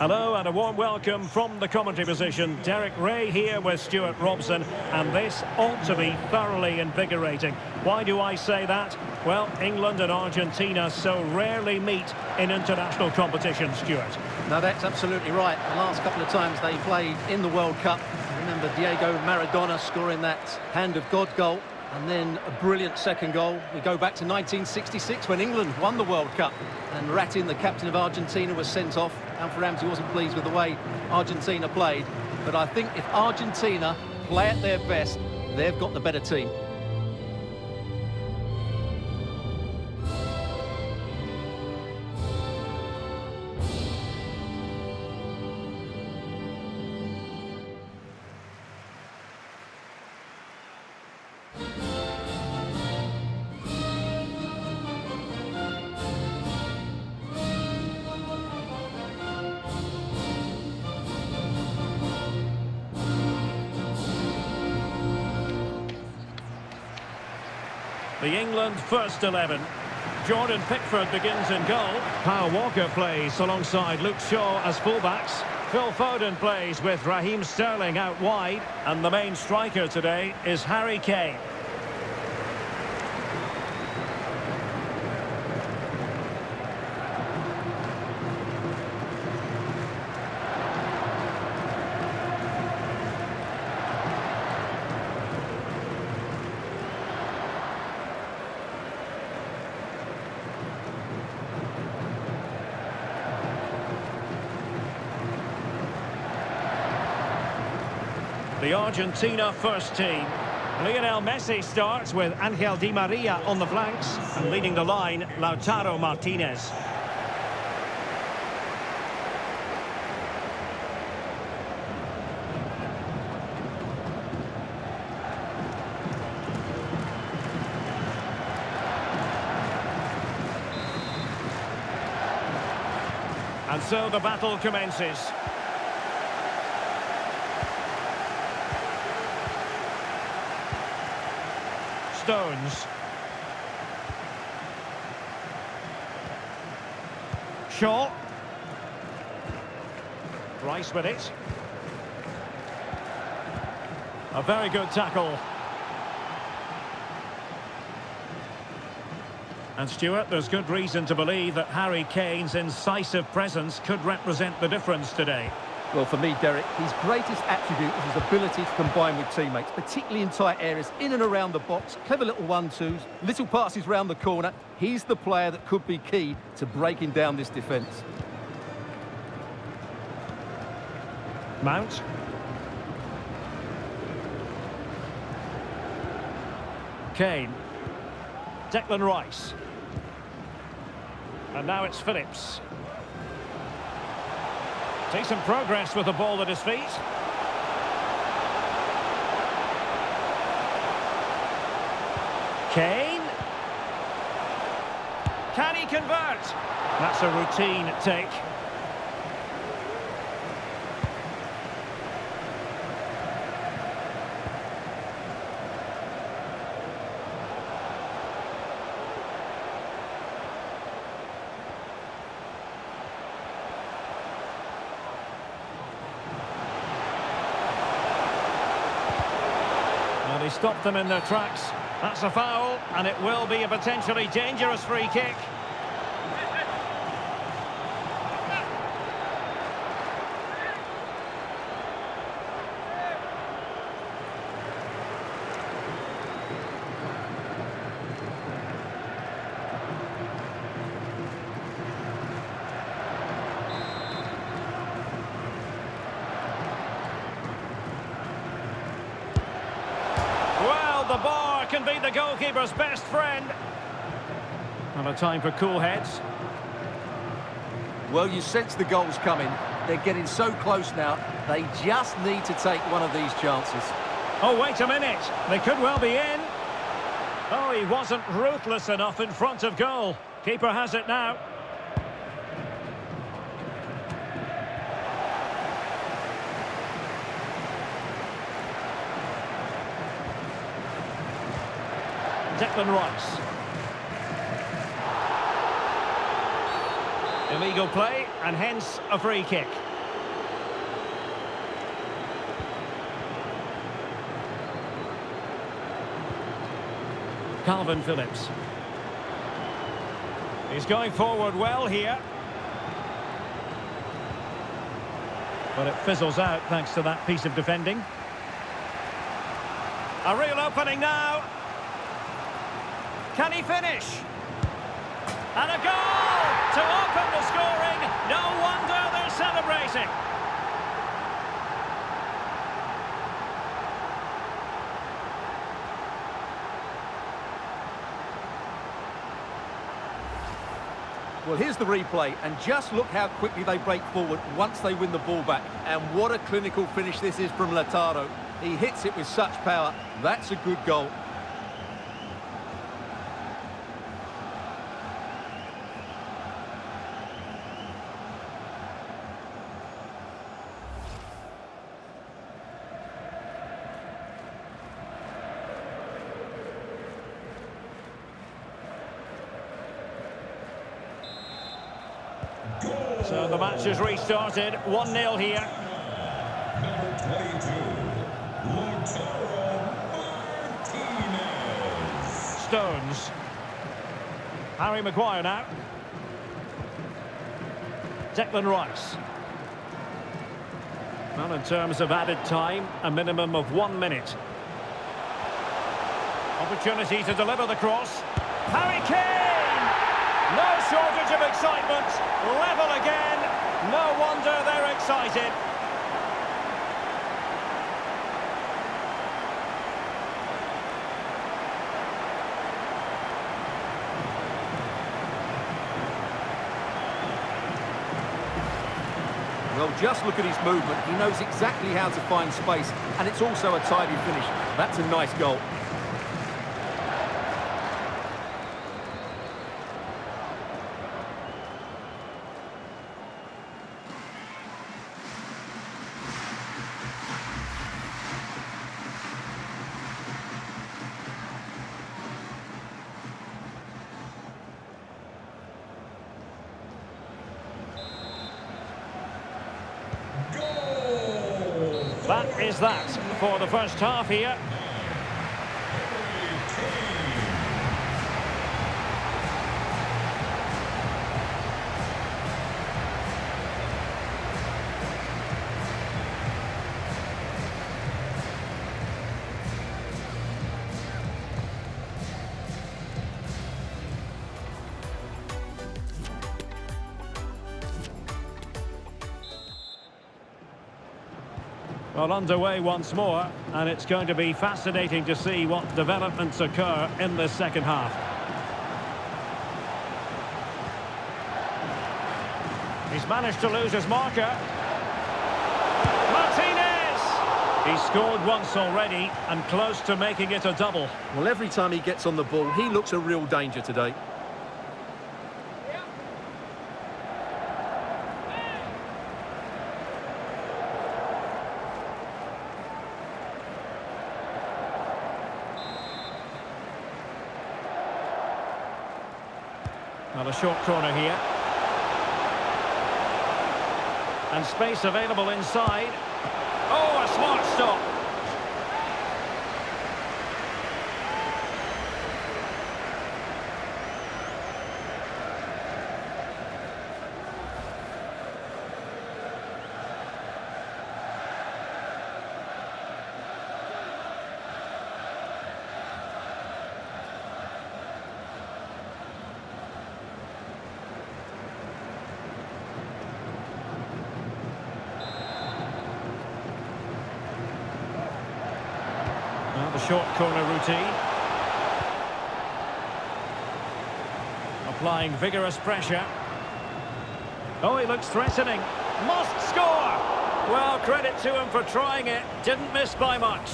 Hello and a warm welcome from the commentary position. Derek Ray here with Stuart Robson, and this ought to be thoroughly invigorating. Why do I say that? Well, England and Argentina so rarely meet in international competitions, Stuart. No, that's absolutely right. The last couple of times they played in the World Cup, remember Diego Maradona scoring that hand of God goal, and then a brilliant second goal. We go back to 1966 when England won the World Cup and Ratin, the captain of Argentina, was sent off. Alfie Ramsey wasn't pleased with the way Argentina played, but I think if Argentina play at their best, they've got the better team. The England first 11. Jordan Pickford begins in goal. Kyle Walker plays alongside Luke Shaw as fullbacks. Phil Foden plays with Raheem Sterling out wide. And the main striker today is Harry Kane. The Argentina first team. Lionel Messi starts with Angel Di Maria on the flanks, and leading the line, Lautaro Martinez. And so the battle commences. Stones. Shaw. Rice with it. A very good tackle. And Stuart, there's good reason to believe that Harry Kane's incisive presence could represent the difference today. Well, for me, Derek, his greatest attribute is his ability to combine with teammates, particularly in tight areas, in and around the box. Clever little one-twos, little passes round the corner. He's the player that could be key to breaking down this defence. Mount. Kane. Declan Rice. And now it's Phillips. Decent progress with the ball at his feet. Kane. Can he convert? That's a routine take. He stopped them in their tracks. That's a foul, and it will be a potentially dangerous free kick. The bar can be the goalkeeper's best friend. And a time for cool heads. Well, you sense the goals coming. They're getting so close now. They just need to take one of these chances. Oh, wait a minute. They could well be in. Oh, he wasn't ruthless enough in front of goal. Keeper has it now. Declan Rice. Illegal play, and hence a free kick. Calvin Phillips. He's going forward well here. But it fizzles out thanks to that piece of defending. A real opening now. Can he finish? And a goal to open the scoring. No wonder they're celebrating. Well, here's the replay, and just look how quickly they break forward once they win the ball back. And what a clinical finish this is from Lautaro. He hits it with such power. That's a good goal. So the match has restarted, 1-0 here. Number 22, Lautaro Martinez. Stones. Harry Maguire now. Declan Rice. Well, in terms of added time, a minimum of 1 minute. Opportunity to deliver the cross. Harry Kane! No shortage of excitement. Level again. No wonder they're excited. Well, just look at his movement. He knows exactly how to find space, and it's also a tidy finish. That's a nice goal. That is that for the first half here. Well, underway once more, and it's going to be fascinating to see what developments occur in the second half. He's managed to lose his marker. Martinez! He's scored once already and close to making it a double. Well, every time he gets on the ball, he looks a real danger today. Well, a short corner here. And space available inside. Oh, a smart stop. The short corner routine. Applying vigorous pressure. Oh, he looks threatening. Must score! Well, credit to him for trying it. Didn't miss by much.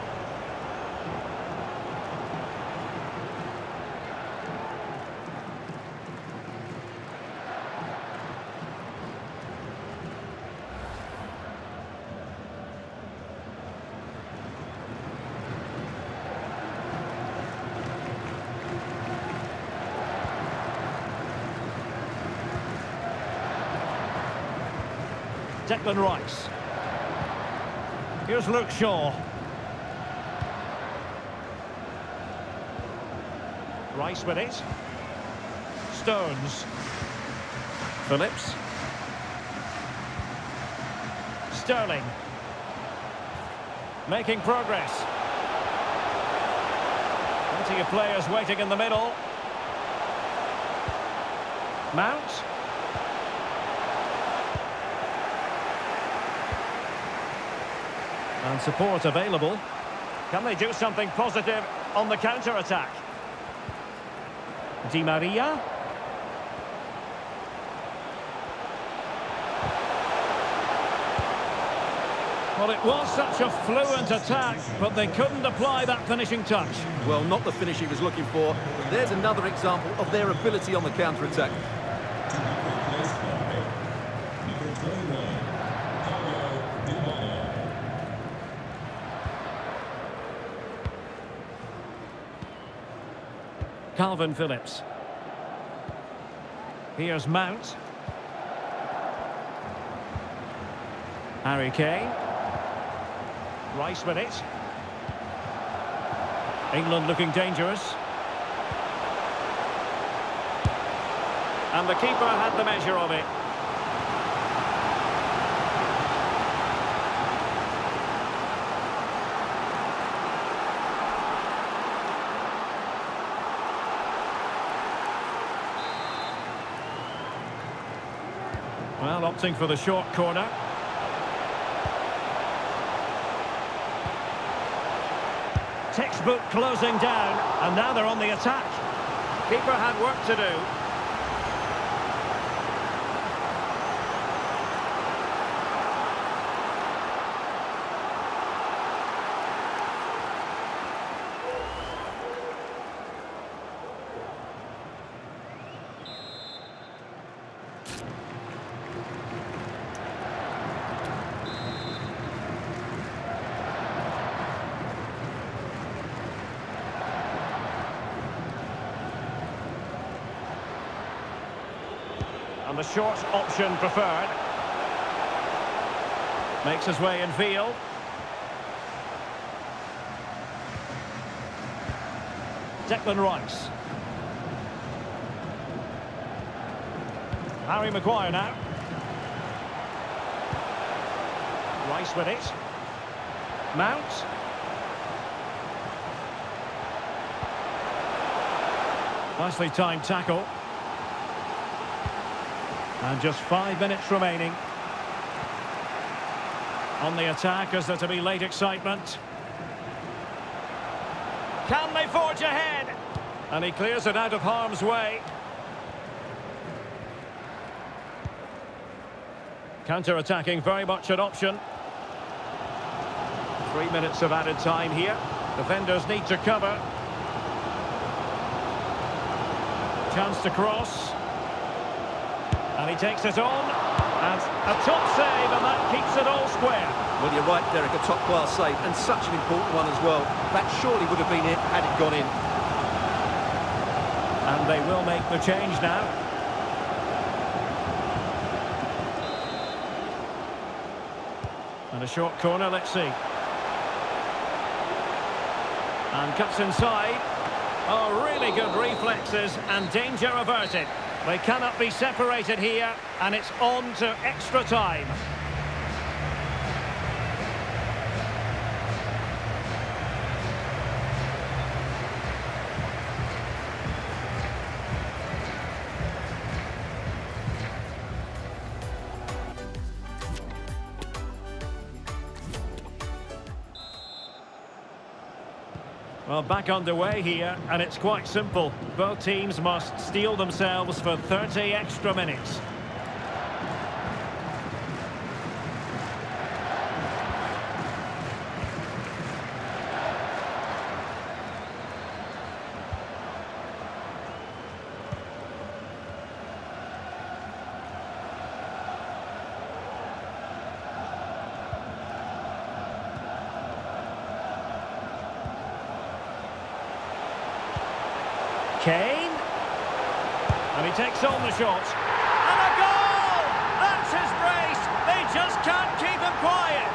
Declan Rice. Here's Luke Shaw. Rice with it. Stones. Phillips. Sterling. Making progress. Plenty of players waiting in the middle. Mount. And support available. Can they do something positive on the counter-attack? Di Maria. Well, it was such a fluent attack, but they couldn't apply that finishing touch. Well, not the finish he was looking for. But there's another example of their ability on the counter-attack. Calvin Phillips. Here's Mount. Harry Kane. Rice with it. England looking dangerous. And the keeper had the measure of it. Well, opting for the short corner. Textbook closing down, and now they're on the attack. Keeper had work to do. And the short option preferred. Makes his way in field. Declan Rice. Harry Maguire now. Rice with it. Mount. Nicely timed tackle. And just 5 minutes remaining. On the attack, is there to be late excitement? Can they forge ahead? And he clears it out of harm's way. Counter-attacking, very much an option. 3 minutes of added time here. Defenders need to cover. Chance to cross. And he takes it on. And a top save, and that keeps it all square. Well, you're right, Derek, a top-class save, and such an important one as well. That surely would have been it had it gone in. And they will make the change now. And a short corner, let's see. And cuts inside. Oh, really good reflexes, and danger averted. They cannot be separated here, and it's on to extra time. Well, back underway here, and it's quite simple. Both teams must steel themselves for 30 extra minutes. Kane, and he takes on the shot, and a goal! That's his brace, they just can't keep him quiet.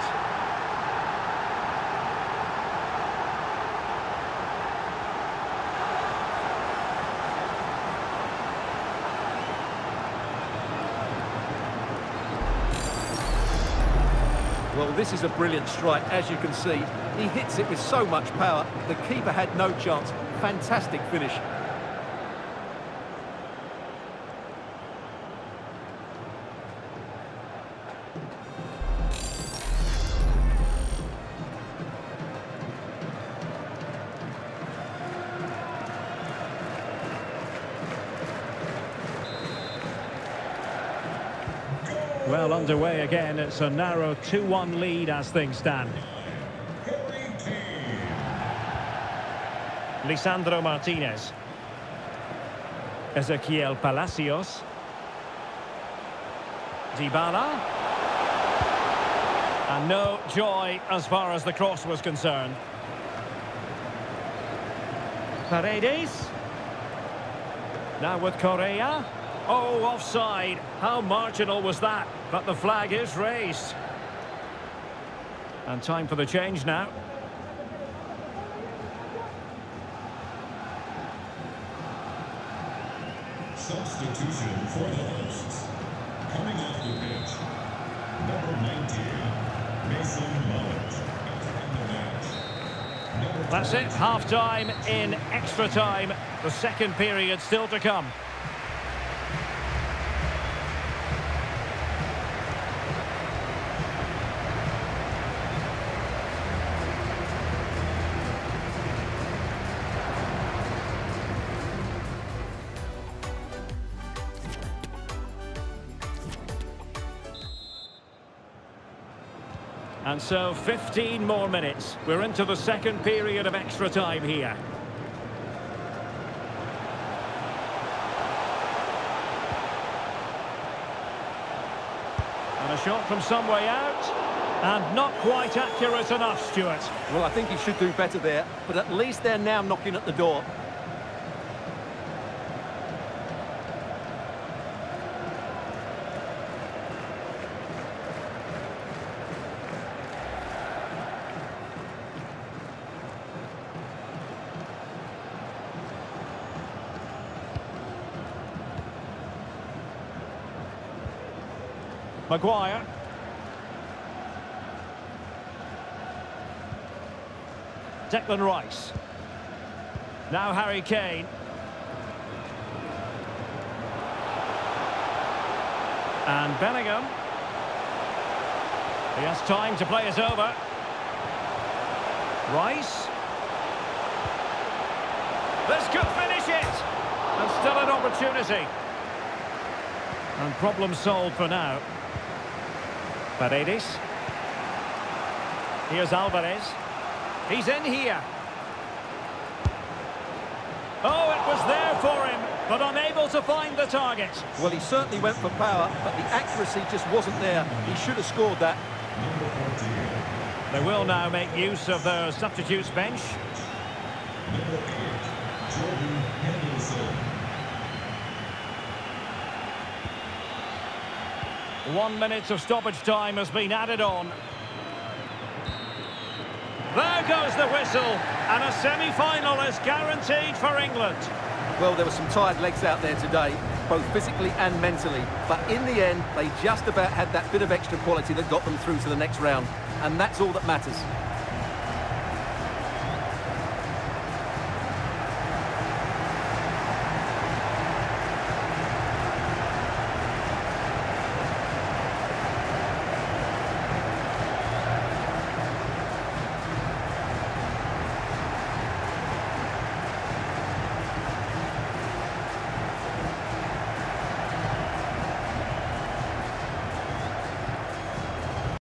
Well, this is a brilliant strike, as you can see. He hits it with so much power. The keeper had no chance. Fantastic finish. Well, underway again. It's a narrow 2-1 lead as things stand. Lisandro Martinez. Ezequiel Palacios. Dybala. And no joy as far as the cross was concerned. Paredes. Now with Correa. Oh, offside. How marginal was that? But the flag is raised. And time for the change now. Substitution for the hosts. Coming off the pitch, number 19, Mason Mount. Entering the match. That's it. Half-time in extra time. The second period still to come. And so 15 more minutes. We're into the second period of extra time here. And a shot from some way out. And not quite accurate enough, Stuart. Well, I think he should do better there, but at least they're now knocking at the door. Maguire. Declan Rice. Now Harry Kane. And Bellingham. He has time to play it over. Rice. This could finish it! And still an opportunity. And problem solved for now. Paredes. Here's Alvarez. He's in here. Oh, it was there for him, but unable to find the target. Well, he certainly went for power, but the accuracy just wasn't there. He should have scored that. They will now make use of their substitutes bench. Number 8, Jordan Henderson. 1 minute of stoppage time has been added on. There goes the whistle, and a semi-final is guaranteed for England. Well, there were some tired legs out there today, both physically and mentally. But in the end, they just about had that bit of extra quality that got them through to the next round. And that's all that matters.